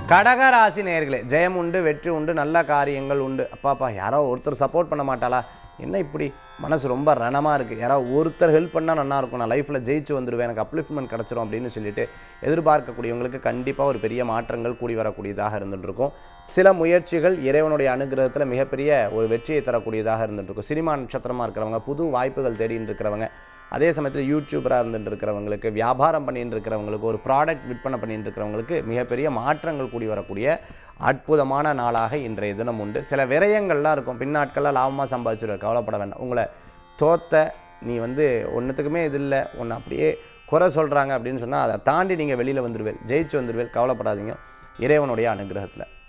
கடக ராசி நேயர்களே, ஜெயம் உண்டு, வெற்றி உண்டு, நல்ல காரியங்கள் உண்டு. அப்பாப்பா யாரோ ஒருத்தர் சப்போர்ட் பண்ண மாட்டாளா, என்ன இப்படி மனசு ரொம்ப ரணமாக இருக்குது, யாராவது ஒருத்தர் ஹெல்ப் பண்ணால் நல்லாயிருக்கும், நான் லைஃப்பில் ஜெயிச்சு வந்துடுவேன், எனக்கு அப்லிஃப்ட்மெண்ட் கிடச்சிரும் அப்படின்னு சொல்லிட்டு எதிர்பார்க்கக்கூடியவங்களுக்கு கண்டிப்பாக ஒரு பெரிய மாற்றங்கள் கூடி வரக்கூடியதாக இருந்துகிட்ருக்கும். சில முயற்சிகள் இறைவனுடைய அனுகிரகத்தில் மிகப்பெரிய ஒரு வெற்றியை தரக்கூடியதாக இருந்துகிட்ருக்கும். சினிமா நட்சத்திரமாக இருக்கிறவங்க, புது வாய்ப்புகள் தேடின்னு இருக்கிறவங்க, அதே சமயத்தில் யூடியூபராக இருந்துட்டு இருக்கிறவங்களுக்கு, வியாபாரம் பண்ணிட்டு இருக்கிறவங்களுக்கு, ஒரு ப்ராடக்ட் விற்பனை பண்ணிட்டு இருக்கிறவங்களுக்கு மிகப்பெரிய மாற்றங்கள் கூடி வரக்கூடிய அற்புதமான நாளாக இன்றைய தினம் உண்டு. சில விரயங்கள்லாம் இருக்கும், பின்னாட்களில் லாபமாக சம்பாதிச்சிருக்க, கவலைப்பட வேண்டாம். உங்களை தோத்த நீ ஒன்றுத்துக்குமே இது இல்லை, ஒன்று அப்படியே குறை சொல்கிறாங்க அப்படின்னு சொன்னால் அதை தாண்டி நீங்கள் வெளியில் வந்துடுவேன், ஜெயிச்சு வந்துடுவேன், கவலைப்படாதீங்க இறைவனுடைய அனுகிரகத்தில்.